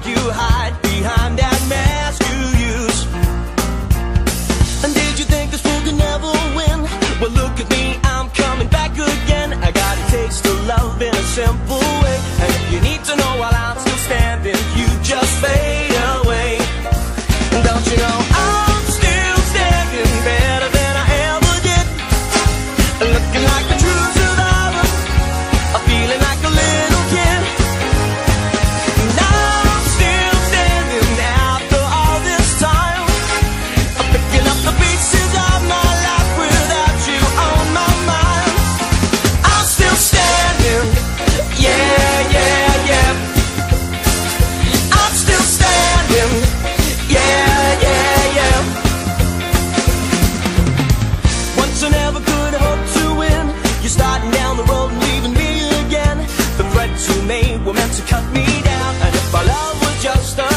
you hide behind that mask you use. And did you think this fool could never win? Well, look at me, I'm coming back again. I got a taste of love in a simple way. And if you need to know while I'm still standing, you just fade away. And don't you know I'm still standing better than I ever did, looking like a true survivor, feeling like a little kid. And I'm still standing after all this time, picking up the pieces of my life without you on my mind. I'm still standing, yeah, yeah, yeah. I'm still standing, yeah, yeah, yeah. Once I never could hope to win, you're starting down the road and leaving me again. The threats you made were meant to cut me down, and if our love was just a